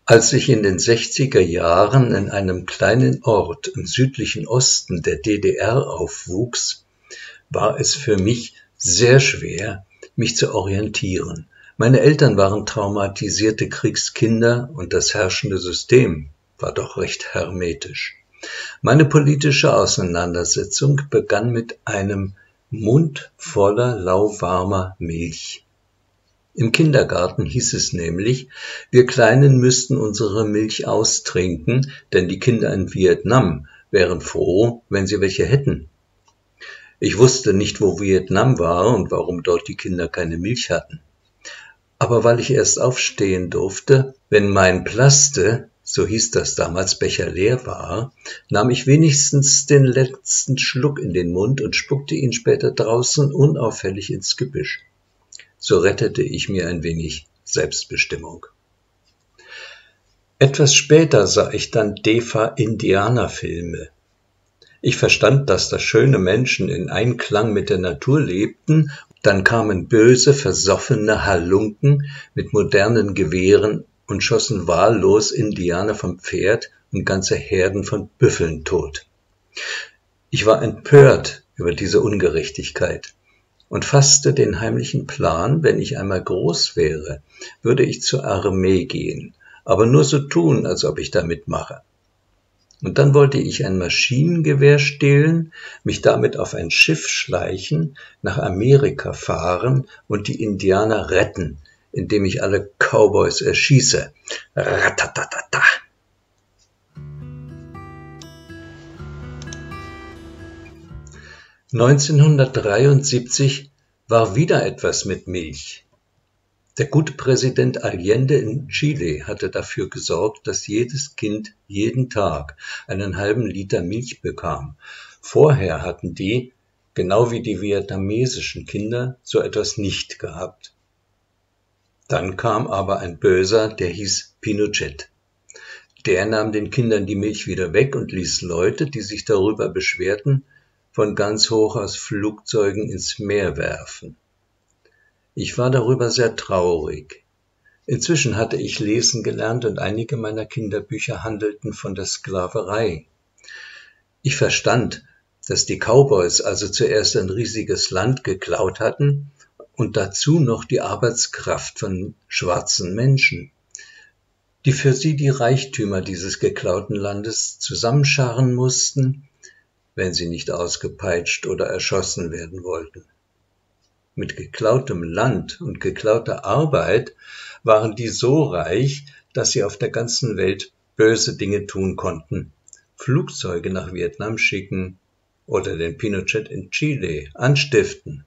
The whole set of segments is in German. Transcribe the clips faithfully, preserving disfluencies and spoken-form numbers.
Als ich in den sechziger Jahren in einem kleinen Ort im südlichen Osten der D D R aufwuchs, war es für mich sehr schwer, mich zu orientieren. Meine Eltern waren traumatisierte Kriegskinder und das herrschende System war doch recht hermetisch. Meine politische Auseinandersetzung begann mit einem Mund voller lauwarmer Milch. Im Kindergarten hieß es nämlich, wir Kleinen müssten unsere Milch austrinken, denn die Kinder in Vietnam wären froh, wenn sie welche hätten. Ich wusste nicht, wo Vietnam war und warum dort die Kinder keine Milch hatten. Aber weil ich erst aufstehen durfte, wenn mein Plaste, so hieß das damals, Becher leer war, nahm ich wenigstens den letzten Schluck in den Mund und spuckte ihn später draußen unauffällig ins Gebüsch. So rettete ich mir ein wenig Selbstbestimmung. Etwas später sah ich dann DEFA-Indianerfilme. Ich verstand, dass da schöne Menschen in Einklang mit der Natur lebten, dann kamen böse, versoffene Halunken mit modernen Gewehren und schossen wahllos Indianer vom Pferd und ganze Herden von Büffeln tot. Ich war empört über diese Ungerechtigkeit und fasste den heimlichen Plan, wenn ich einmal groß wäre, würde ich zur Armee gehen, aber nur so tun, als ob ich da mitmache. Und dann wollte ich ein Maschinengewehr stehlen, mich damit auf ein Schiff schleichen, nach Amerika fahren und die Indianer retten, indem ich alle Cowboys erschieße. Ratatatata. neunzehnhundertdreiundsiebzig war wieder etwas mit Milch. Der gute Präsident Allende in Chile hatte dafür gesorgt, dass jedes Kind jeden Tag einen halben Liter Milch bekam. Vorher hatten die, genau wie die vietnamesischen Kinder, so etwas nicht gehabt. Dann kam aber ein Böser, der hieß Pinochet. Der nahm den Kindern die Milch wieder weg und ließ Leute, die sich darüber beschwerten, von ganz hoch aus Flugzeugen ins Meer werfen. Ich war darüber sehr traurig. Inzwischen hatte ich lesen gelernt und einige meiner Kinderbücher handelten von der Sklaverei. Ich verstand, dass die Cowboys also zuerst ein riesiges Land geklaut hatten und dazu noch die Arbeitskraft von schwarzen Menschen, die für sie die Reichtümer dieses geklauten Landes zusammenscharren mussten, wenn sie nicht ausgepeitscht oder erschossen werden wollten. Mit geklautem Land und geklauter Arbeit waren die so reich, dass sie auf der ganzen Welt böse Dinge tun konnten, Flugzeuge nach Vietnam schicken oder den Pinochet in Chile anstiften.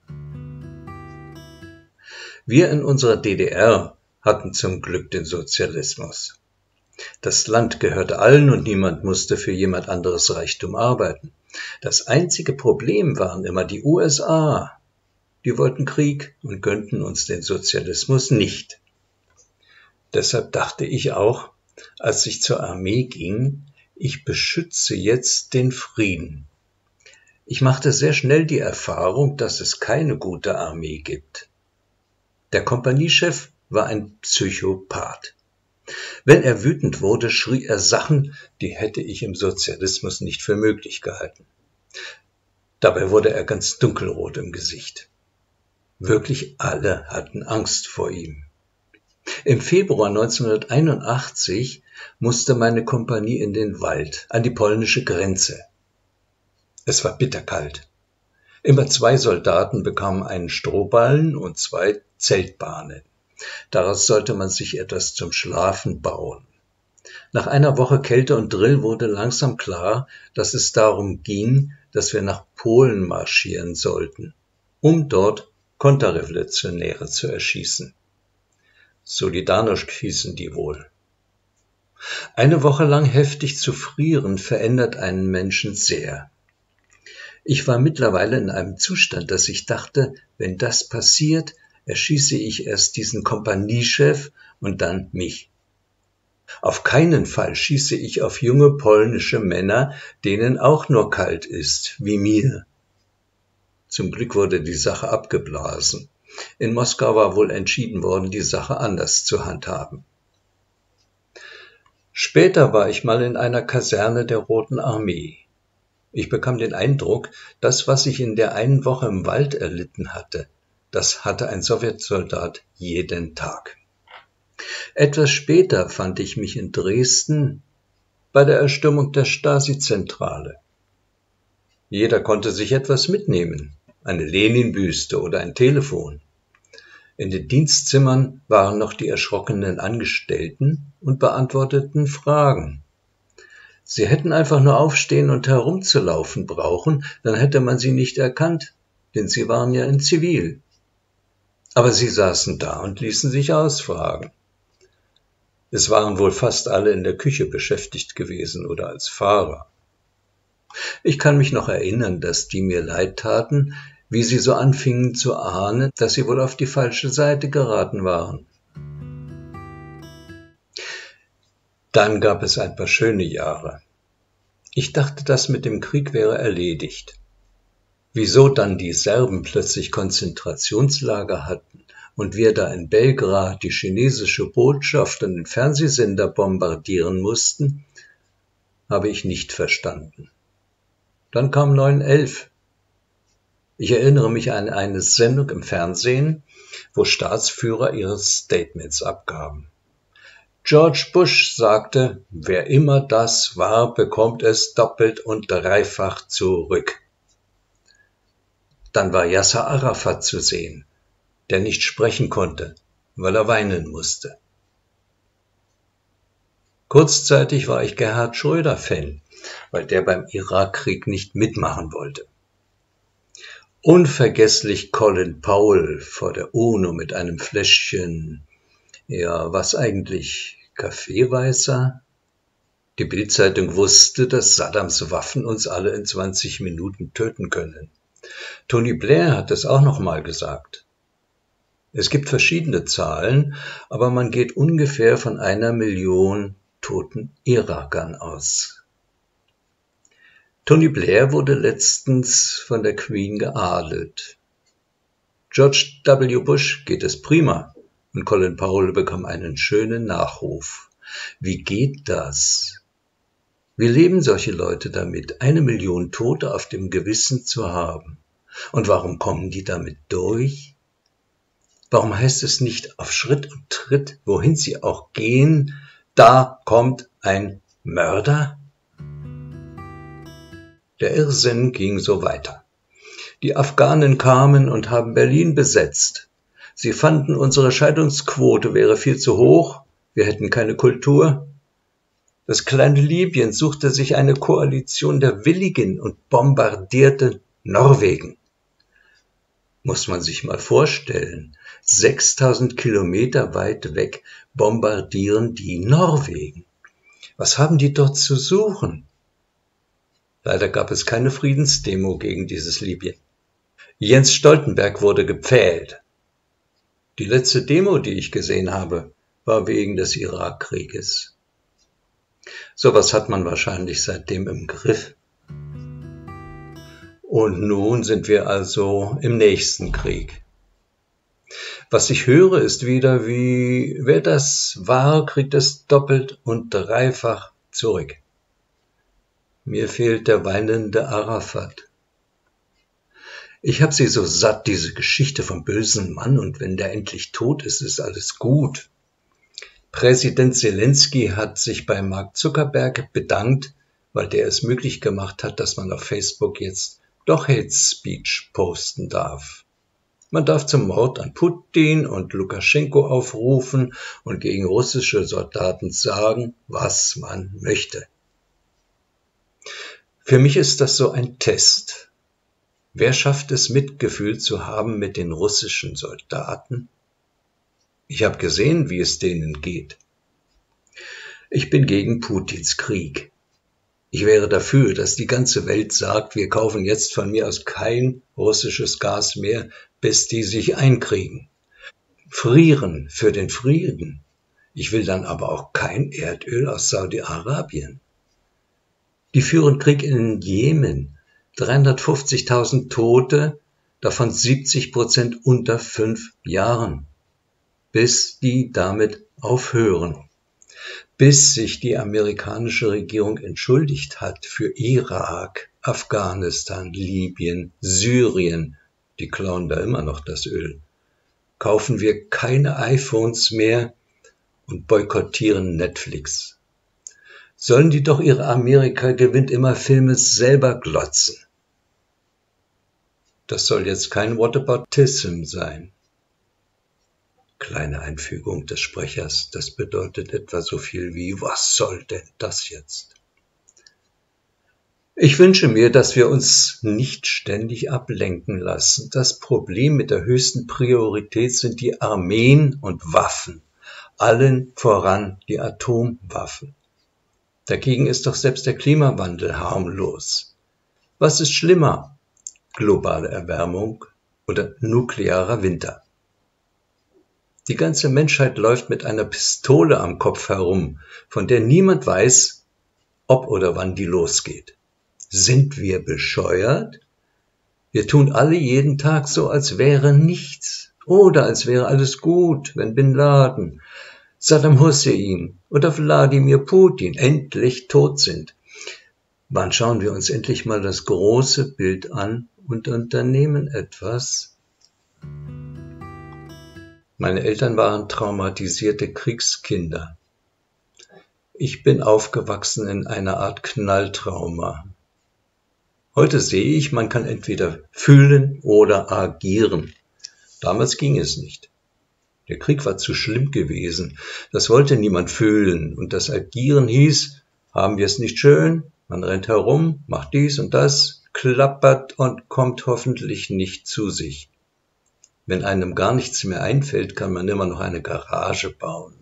Wir in unserer D D R hatten zum Glück den Sozialismus. Das Land gehörte allen und niemand musste für jemand anderes Reichtum arbeiten. Das einzige Problem waren immer die U S A. Die wollten Krieg und gönnten uns den Sozialismus nicht. Deshalb dachte ich auch, als ich zur Armee ging, ich beschütze jetzt den Frieden. Ich machte sehr schnell die Erfahrung, dass es keine gute Armee gibt. Der Kompaniechef war ein Psychopath. Wenn er wütend wurde, schrie er Sachen, die hätte ich im Sozialismus nicht für möglich gehalten. Dabei wurde er ganz dunkelrot im Gesicht. Wirklich alle hatten Angst vor ihm. Im Februar neunzehnhunderteinundachtzig musste meine Kompanie in den Wald, an die polnische Grenze. Es war bitterkalt. Immer zwei Soldaten bekamen einen Strohballen und zwei Zeltbahnen. Daraus sollte man sich etwas zum Schlafen bauen. Nach einer Woche Kälte und Drill wurde langsam klar, dass es darum ging, dass wir nach Polen marschieren sollten, um dort Konterrevolutionäre zu erschießen. Solidarność hießen die wohl. Eine Woche lang heftig zu frieren verändert einen Menschen sehr. Ich war mittlerweile in einem Zustand, dass ich dachte, wenn das passiert, erschieße ich erst diesen Kompaniechef und dann mich. Auf keinen Fall schieße ich auf junge polnische Männer, denen auch nur kalt ist, wie mir. Zum Glück wurde die Sache abgeblasen. In Moskau war wohl entschieden worden, die Sache anders zu handhaben. Später war ich mal in einer Kaserne der Roten Armee. Ich bekam den Eindruck, das, was ich in der einen Woche im Wald erlitten hatte, das hatte ein Sowjetsoldat jeden Tag. Etwas später fand ich mich in Dresden bei der Erstürmung der Stasi-Zentrale. Jeder konnte sich etwas mitnehmen, eine Lenin-Büste oder ein Telefon. In den Dienstzimmern waren noch die erschrockenen Angestellten und beantworteten Fragen. Sie hätten einfach nur aufstehen und herumzulaufen brauchen, dann hätte man sie nicht erkannt, denn sie waren ja in Zivil. Aber sie saßen da und ließen sich ausfragen. Es waren wohl fast alle in der Küche beschäftigt gewesen oder als Fahrer. Ich kann mich noch erinnern, dass die mir leid taten, wie sie so anfingen zu ahnen, dass sie wohl auf die falsche Seite geraten waren. Dann gab es ein paar schöne Jahre. Ich dachte, das mit dem Krieg wäre erledigt. Wieso dann die Serben plötzlich Konzentrationslager hatten und wir da in Belgrad die chinesische Botschaft und den Fernsehsender bombardieren mussten, habe ich nicht verstanden. Dann kam neun elf. Ich erinnere mich an eine Sendung im Fernsehen, wo Staatsführer ihre Statements abgaben. George Bush sagte, wer immer das war, bekommt es doppelt und dreifach zurück. Dann war Yasser Arafat zu sehen, der nicht sprechen konnte, weil er weinen musste. Kurzzeitig war ich Gerhard Schröder-Fan, weil der beim Irakkrieg nicht mitmachen wollte. Unvergesslich Colin Powell vor der UNO mit einem Fläschchen, ja, was eigentlich, Kaffeeweißer? Die Bild-Zeitung wusste, dass Saddams Waffen uns alle in zwanzig Minuten töten können. Tony Blair hat es auch noch mal gesagt. Es gibt verschiedene Zahlen, aber man geht ungefähr von einer Million toten Irakern aus. Tony Blair wurde letztens von der Queen geadelt. George W. Bush geht es prima und Colin Powell bekam einen schönen Nachruf. Wie geht das? Wie leben solche Leute damit, eine Million Tote auf dem Gewissen zu haben? Und warum kommen die damit durch? Warum heißt es nicht auf Schritt und Tritt, wohin sie auch gehen, da kommt ein Mörder? Der Irrsinn ging so weiter. Die Afghanen kamen und haben Berlin besetzt. Sie fanden, unsere Scheidungsquote wäre viel zu hoch, wir hätten keine Kultur. Das kleine Libyen suchte sich eine Koalition der Willigen und bombardierte Norwegen. Muss man sich mal vorstellen, sechstausend Kilometer weit weg bombardieren die Norwegen. Was haben die dort zu suchen? Leider gab es keine Friedensdemo gegen dieses Libyen. Jens Stoltenberg wurde gepfählt. Die letzte Demo, die ich gesehen habe, war wegen des Irakkrieges. Sowas hat man wahrscheinlich seitdem im Griff. Und nun sind wir also im nächsten Krieg. Was ich höre, ist wieder wie, wer das war, kriegt es doppelt und dreifach zurück. Mir fehlt der weinende Arafat. Ich hab sie so satt, diese Geschichte vom bösen Mann, und wenn der endlich tot ist, ist alles gut. Präsident Zelensky hat sich bei Mark Zuckerberg bedankt, weil der es möglich gemacht hat, dass man auf Facebook jetzt doch Hate Speech posten darf. Man darf zum Mord an Putin und Lukaschenko aufrufen und gegen russische Soldaten sagen, was man möchte. Für mich ist das so ein Test. Wer schafft es, Mitgefühl zu haben mit den russischen Soldaten? Ich habe gesehen, wie es denen geht. Ich bin gegen Putins Krieg. Ich wäre dafür, dass die ganze Welt sagt, wir kaufen jetzt von mir aus kein russisches Gas mehr, bis die sich einkriegen. Frieren für den Frieden. Ich will dann aber auch kein Erdöl aus Saudi-Arabien. Die führen Krieg in Jemen. dreihundertfünfzigtausend Tote, davon siebzig Prozent unter fünf Jahren. Bis die damit aufhören. bis sich die amerikanische Regierung entschuldigt hat für Irak, Afghanistan, Libyen, Syrien, die klauen da immer noch das Öl, kaufen wir keine iPhones mehr und boykottieren Netflix. Sollen die doch ihre Amerika gewinnt immer Filme selber glotzen. Das soll jetzt kein Whataboutism sein. Kleine Einfügung des Sprechers, das bedeutet etwa so viel wie, was soll denn das jetzt? Ich wünsche mir, dass wir uns nicht ständig ablenken lassen. Das Problem mit der höchsten Priorität sind die Armeen und Waffen, allen voran die Atomwaffen. Dagegen ist doch selbst der Klimawandel harmlos. Was ist schlimmer? Globale Erwärmung oder nuklearer Winter? Die ganze Menschheit läuft mit einer Pistole am Kopf herum, von der niemand weiß, ob oder wann die losgeht. Sind wir bescheuert? Wir tun alle jeden Tag so, als wäre nichts oder als wäre alles gut, wenn Bin Laden, Saddam Hussein oder Wladimir Putin endlich tot sind. Wann schauen wir uns endlich mal das große Bild an und unternehmen etwas? Meine Eltern waren traumatisierte Kriegskinder. Ich bin aufgewachsen in einer Art Knalltrauma. Heute sehe ich, man kann entweder fühlen oder agieren. Damals ging es nicht. Der Krieg war zu schlimm gewesen. Das wollte niemand fühlen. Und das Agieren hieß, haben wir es nicht schön? Man rennt herum, macht dies und das, klappert und kommt hoffentlich nicht zu sich. Wenn einem gar nichts mehr einfällt, kann man immer noch eine Garage bauen.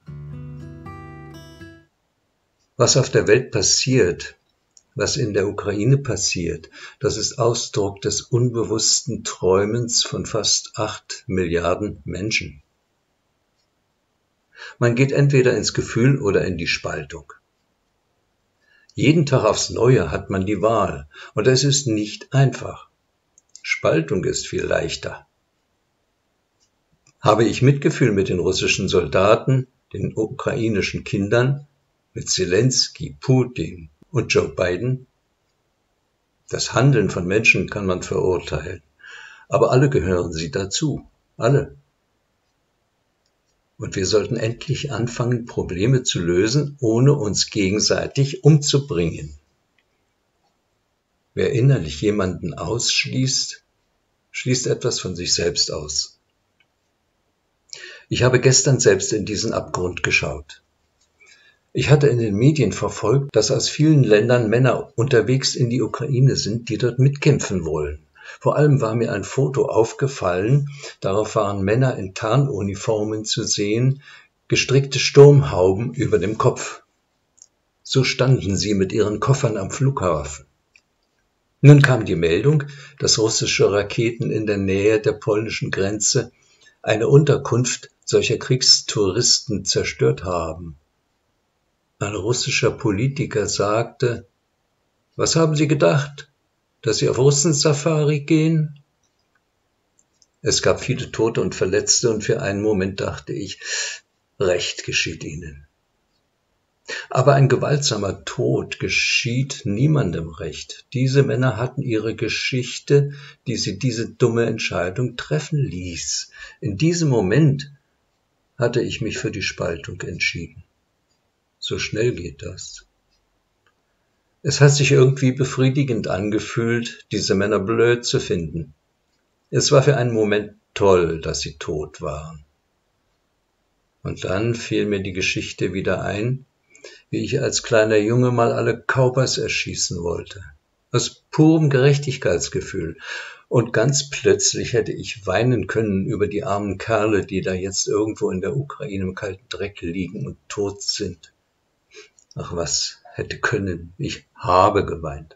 Was auf der Welt passiert, was in der Ukraine passiert, das ist Ausdruck des unbewussten Träumens von fast acht Milliarden Menschen. Man geht entweder ins Gefühl oder in die Spaltung. Jeden Tag aufs Neue hat man die Wahl und es ist nicht einfach. Spaltung ist viel leichter. Habe ich Mitgefühl mit den russischen Soldaten, den ukrainischen Kindern, mit Zelensky, Putin und Joe Biden? Das Handeln von Menschen kann man verurteilen, aber alle gehören sie dazu, alle. Und wir sollten endlich anfangen, Probleme zu lösen, ohne uns gegenseitig umzubringen. Wer innerlich jemanden ausschließt, schließt etwas von sich selbst aus. Ich habe gestern selbst in diesen Abgrund geschaut. Ich hatte in den Medien verfolgt, dass aus vielen Ländern Männer unterwegs in die Ukraine sind, die dort mitkämpfen wollen. Vor allem war mir ein Foto aufgefallen, darauf waren Männer in Tarnuniformen zu sehen, gestrickte Sturmhauben über dem Kopf. So standen sie mit ihren Koffern am Flughafen. Nun kam die Meldung, dass russische Raketen in der Nähe der polnischen Grenze eine Unterkunft solcher Kriegstouristen zerstört haben. Ein russischer Politiker sagte, was haben Sie gedacht, dass Sie auf Russen-Safari gehen? Es gab viele Tote und Verletzte und für einen Moment dachte ich, Recht geschieht Ihnen. Aber ein gewaltsamer Tod geschieht niemandem recht. Diese Männer hatten ihre Geschichte, die sie diese dumme Entscheidung treffen ließ. In diesem Moment hatte ich mich für die Spaltung entschieden. So schnell geht das. Es hat sich irgendwie befriedigend angefühlt, diese Männer blöd zu finden. Es war für einen Moment toll, dass sie tot waren. Und dann fiel mir die Geschichte wieder ein, wie ich als kleiner Junge mal alle Cowboys erschießen wollte. Aus purem Gerechtigkeitsgefühl. Und ganz plötzlich hätte ich weinen können über die armen Kerle, die da jetzt irgendwo in der Ukraine im kalten Dreck liegen und tot sind. Ach, was hätte können. Ich habe geweint.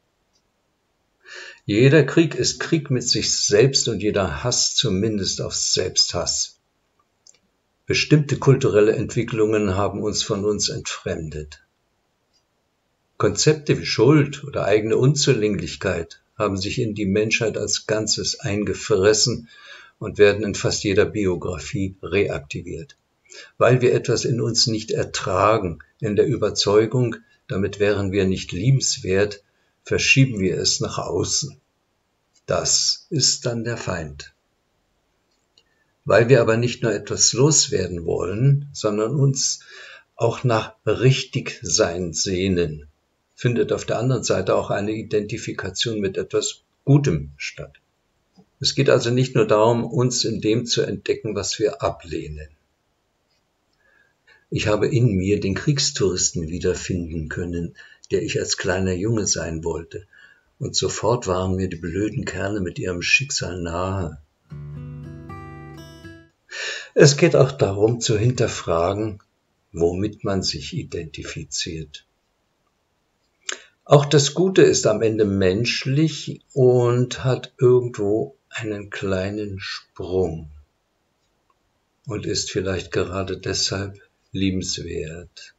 Jeder Krieg ist Krieg mit sich selbst und jeder Hass zumindest auf Selbsthass. Bestimmte kulturelle Entwicklungen haben uns von uns entfremdet. Konzepte wie Schuld oder eigene Unzulänglichkeit haben sich in die Menschheit als Ganzes eingefressen und werden in fast jeder Biografie reaktiviert. weil wir etwas in uns nicht ertragen, in der Überzeugung, damit wären wir nicht liebenswert, verschieben wir es nach außen. Das ist dann der Feind. Weil wir aber nicht nur etwas loswerden wollen, sondern uns auch nach Richtigsein sehnen, findet auf der anderen Seite auch eine Identifikation mit etwas Gutem statt. Es geht also nicht nur darum, uns in dem zu entdecken, was wir ablehnen. Ich habe in mir den Kriegstouristen wiederfinden können, der ich als kleiner Junge sein wollte, und sofort waren mir die blöden Kerle mit ihrem Schicksal nahe. Es geht auch darum, zu hinterfragen, womit man sich identifiziert. Auch das Gute ist am Ende menschlich und hat irgendwo einen kleinen Sprung und ist vielleicht gerade deshalb liebenswert.